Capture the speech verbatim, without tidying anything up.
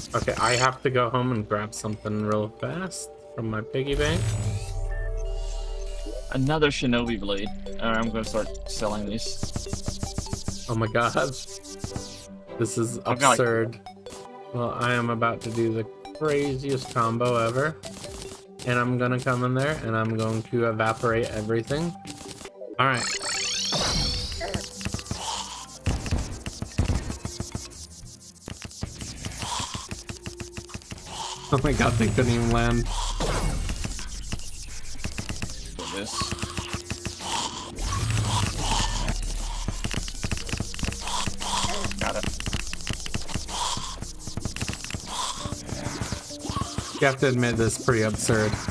Okay, I have to go home and grab something real fast from my piggy bank. Another shinobi blade. Alright, I'm gonna start selling these. Oh my god. This is absurd. Like... Well, I am about to do the craziest combo ever. And I'm gonna come in there and I'm going to evaporate everything. Alright. Oh my god, they couldn't even land. This. Got it. You have to admit this is pretty absurd.